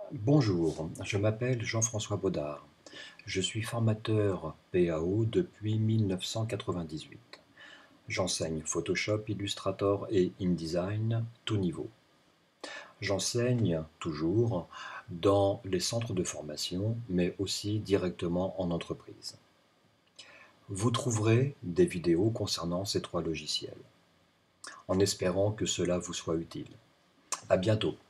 Bonjour, je m'appelle Jean-François Baudard. Je suis formateur PAO depuis 1998. J'enseigne Photoshop, Illustrator et InDesign tout niveau. J'enseigne toujours dans les centres de formation, mais aussi directement en entreprise. Vous trouverez des vidéos concernant ces trois logiciels, en espérant que cela vous soit utile. À bientôt.